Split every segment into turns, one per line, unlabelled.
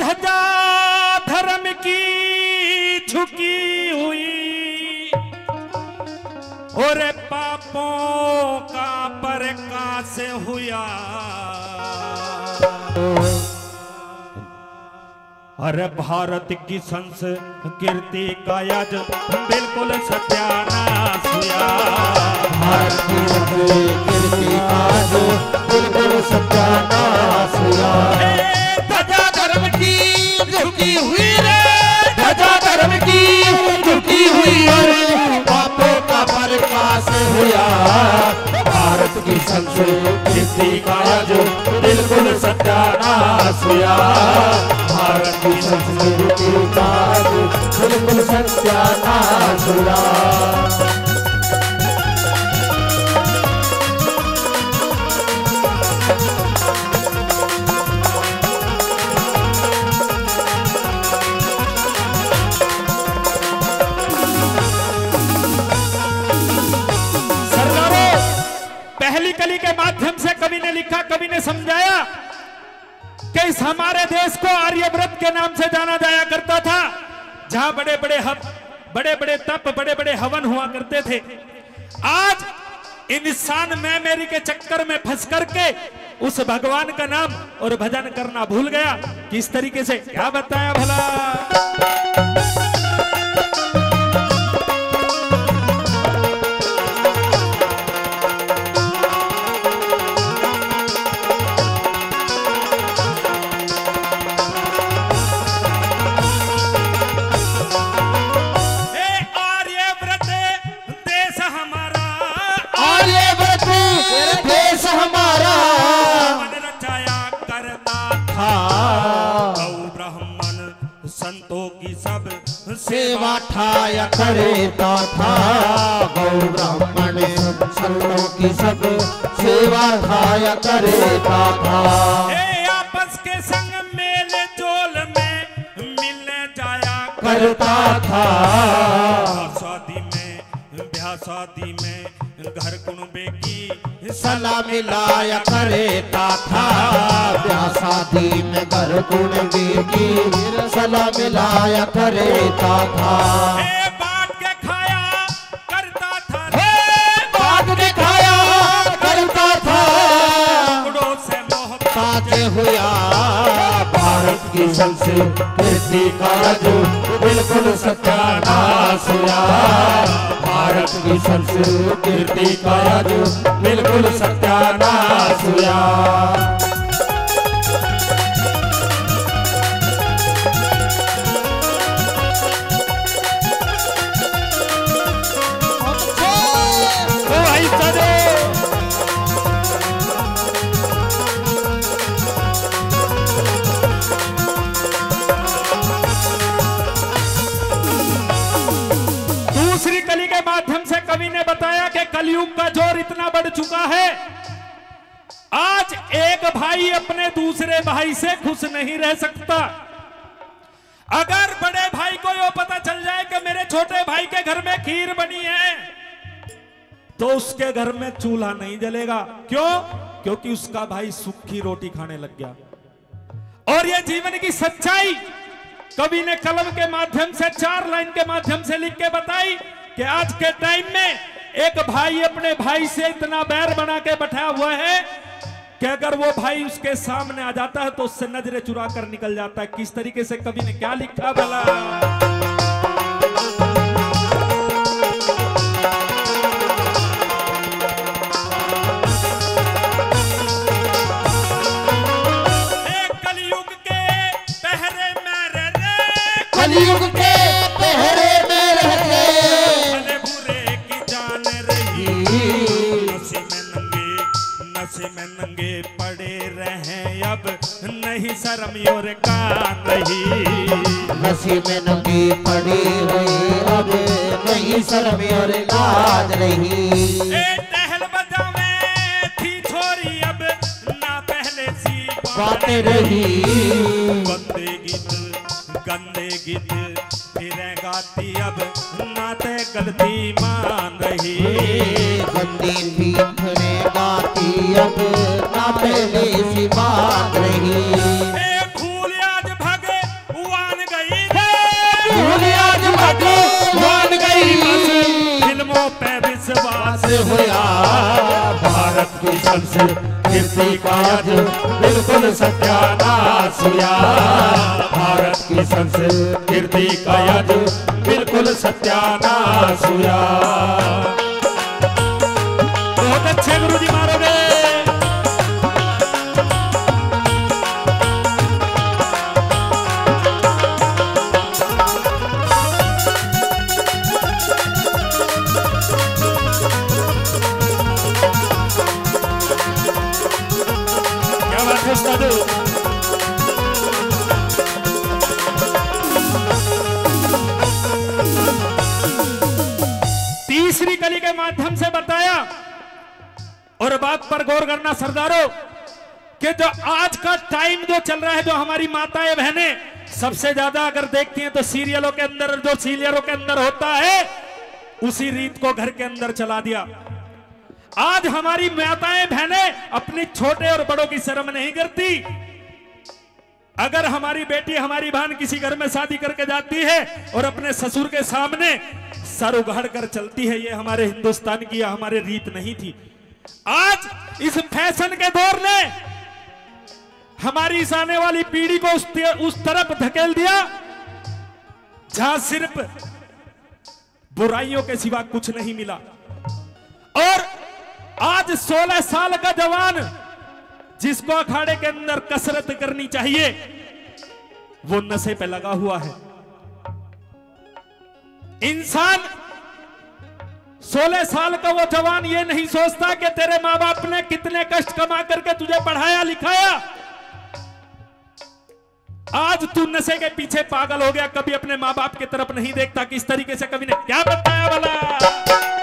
ध्वजा धर्म की झुकी हुई और पापों का प्रकाश हुआ। अरे भारत की संस्कृति का आज बिल्कुल सत्यानाश हुआ।
भारत की संस्कृति का आज बिल्कुल सत्यानाश हुआ।
ध्वजा धर्म की झुकी हुई रे, ध्वजा धर्म की झुकी हुई और
पापों का प्रकाश हुआ। भारत की संस्कृति का आज बिल्कुल सत्यानाश हुआ। भारत की संस्कृति का आज बिल्कुल सत्यानाश हुआ।
पहली कली के माध्यम से कवि ने लिखा, कवि ने समझाया कि इस हमारे देश को आर्यव्रत के नाम से जाना जाया करता था, जहां बड़े बड़े तप, बड़े बड़े हवन हुआ करते थे। आज इंसान मैं मेरी के चक्कर में फंस करके उस भगवान का नाम और भजन करना भूल गया। किस तरीके से, क्या बताया भला। संतों की सब
सेवा ठाया करता था। गौ ब्राह्मण संतों की सब सेवा ठाया करता था।
आपस के संग मेल जोल में मिलने जाया
करता था।
ब्याह शादी में घर कुनबे की
सलाह मिलाया करता था। ब्याह शादी में घर कुनबे की सलाह मिलाया करता था।
बांट के खाया करता था,
बांट के खाया करता था।
टुकड़ों से मोहब्बत
हुआ। भारत की संस्कृति का जो बिल्कुल सत्यानाश हुआ। भारत की संस्कृति का जो बिल्कुल सत्यानाश हुआ।
कवि ने बताया कि कलयुग का जोर इतना बढ़ चुका है, आज एक भाई अपने दूसरे भाई से खुश नहीं रह सकता। अगर बड़े भाई को ये पता चल जाए कि मेरे छोटे भाई के घर में खीर बनी है, तो उसके घर में चूल्हा नहीं जलेगा। क्यों? क्योंकि उसका भाई सूखी रोटी खाने लग गया। और यह जीवन की सच्चाई कवि ने कलम के माध्यम से 4 लाइन के माध्यम से लिख के बताई कि आज के टाइम में एक भाई अपने भाई से इतना बैर बना के बैठा हुआ है कि अगर वो भाई उसके सामने आ जाता है तो उससे नजरें चुरा कर निकल जाता है। किस तरीके से, कवि ने क्या लिखा भला। कलयुग के पहरे में रहते,
कलयुग के पहरे में रहते,
नशे में नंगे पड़े रहे, अब नहीं शर्म और कान रही।
नशे में नंगे पड़े रहे, अब नहीं शर्म और लाज रही।
टहल बजावे थी छोरी, अब ना पहले सी
बातें रही।
गंदे गीत फिर गाती, अब नाते गलती मान रही।
गंदी थी फिर गाती, अब ना पहले सी बात रही।
फूल आज भगे
से हुआ भारत की संस्कृति का आज बिल्कुल सत्यानाश हुआ। भारत की संस्कृति का आज बिल्कुल सत्यानाश हुआ।
बहुत अच्छे गुरुजी मारोगे। क्या बात है उस्ताद। तीसरी कली के माध्यम से बताया, और बात पर गौर करना सरदारों, कि जो आज का टाइम जो चल रहा है, जो हमारी माताएं बहनें सबसे ज्यादा अगर देखती हैं तो सीरियलों के अंदर, जो सीरियलों के अंदर होता है उसी रीत को घर के अंदर चला दिया। आज हमारी माताएं बहनें अपने छोटे और बड़ों की शर्म नहीं करती। अगर हमारी बेटी, हमारी बहन किसी घर में शादी करके जाती है और अपने ससुर के सामने सर उगाड़ कर चलती है, ये हमारे हिंदुस्तान की या हमारे रीत नहीं थी। आज इस फैशन के दौर ने हमारी इस आने वाली पीढ़ी को उस तरफ धकेल दिया जहां सिर्फ बुराइयों के सिवा कुछ नहीं मिला। और आज 16 साल का जवान जिसको अखाड़े के अंदर कसरत करनी चाहिए, वो नशे पे लगा हुआ है। इंसान 16 साल का वो जवान ये नहीं सोचता कि तेरे माँ बाप ने कितने कष्ट कमा करके तुझे पढ़ाया लिखाया। आज तू नशे के पीछे पागल हो गया, कभी अपने माँ बाप की तरफ नहीं देखता। किस तरीके से कवि ने क्या बताया वाला।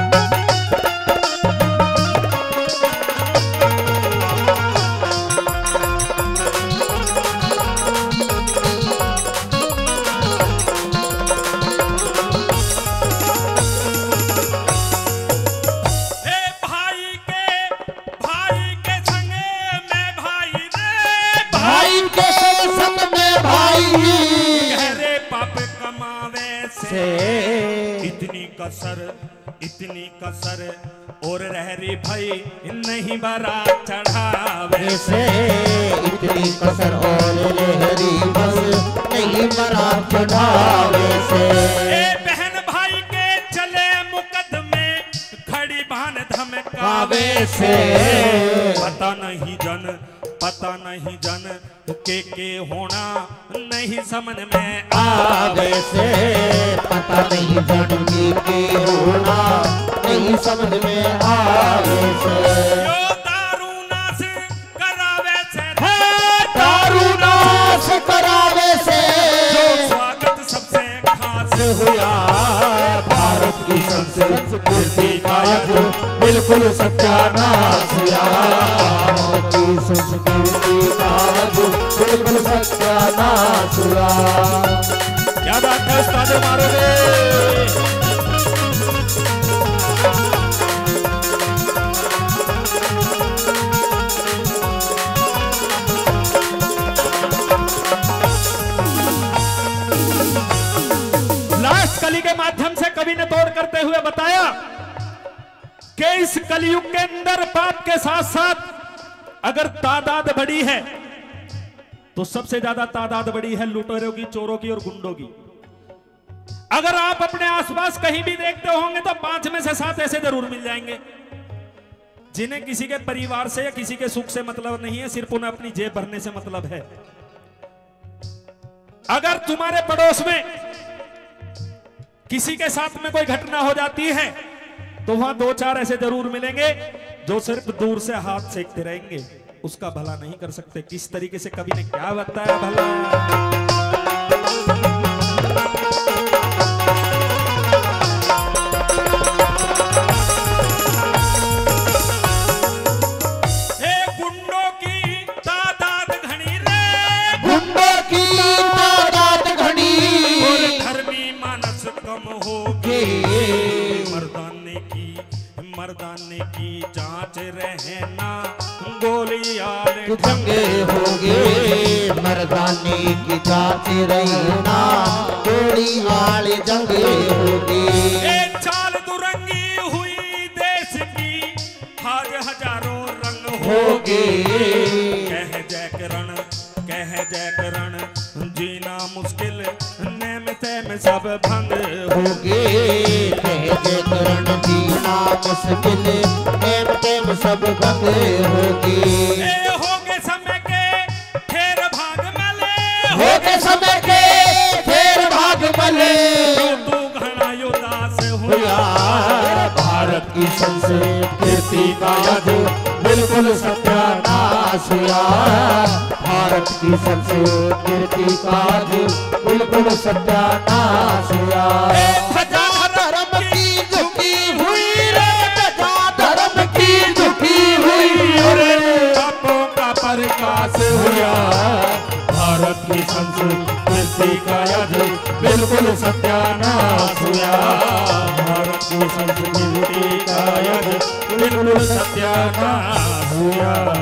इतनी कसर और रहरी भाई नहीं बरा चढ़ावे
से। इतनी कसर और रहरी बस नहीं बरा चढ़ावे से।
ए बहन भाई के चले मुकदमे खड़ी बान धमकावे से। पता नहीं जन के होना नहीं समझ में
आवे से। पता नहीं जन के होना नहीं समझ में आवे से।
जो दारू नाश करावे से,
दारू नाश करावे से।
जो स्वागत सबसे खास
हुआ भारत की संस्कृति का बिल्कुल सत्यानाश हुआ। भारत की संस्कृति का बिल्कुल सत्यानाश हुआ।
क्या बात है उस्ताद मारोगे। लास्ट कली के माध्यम से कवि ने तोड़ करते हुए बताया कि इस कलयुग के अंदर पाप के साथ साथ अगर तादाद बढ़ी है तो सबसे ज्यादा तादाद बढ़ी है लुटेरों की, चोरों की और गुंडों की। अगर आप अपने आसपास कहीं भी देखते होंगे तो 5 में से 7 ऐसे जरूर मिल जाएंगे जिन्हें किसी के परिवार से या किसी के सुख से मतलब नहीं है, सिर्फ उन्हें अपनी जेब भरने से मतलब है। अगर तुम्हारे पड़ोस में किसी के साथ में कोई घटना हो जाती है तो वहां 2-4 ऐसे जरूर मिलेंगे जो सिर्फ दूर से हाथ सेकते रहेंगे, उसका भला नहीं कर सकते। किस तरीके से कवि ने क्या बताया भला। गुंडों की तादाद घनी रे,
गुंडों की तादाद घनी।
और धर्मी मानस कम होगी। मर्दाने की जांच रहना गोली आले
जंगे होगे। मर्दाने की जांच रहना गोली आले जंगे होगे।
चाल दुरंगी हुई देश
होगी।
कह जय करण जीना मुश्किल नेम में सब भंग
होगी। कह जय करण जीना मुश्किल नेम सब भंग होगी।
होगे समय के फेर भाग मले,
होगे समय के फेर भाग मले,
तू घना उदास हुआ।
भारत की संस्कृति का यदि बिल्कुल सत्यानाश हुआ। भारत की संस्कृति का यदि बिल्कुल सत्यानाश हुआ।
ध्वजा धर्म की झुकी हुई रे, ध्वजा धर्म की झुकी हुई रे,
पापों का प्रकाश हुआ।
भारत की संस्कृति का यदि बिल्कुल सत्यानाश हुआ। भारत की संस्कृति का यदि बिल्कुल सत्यानाश हुआ।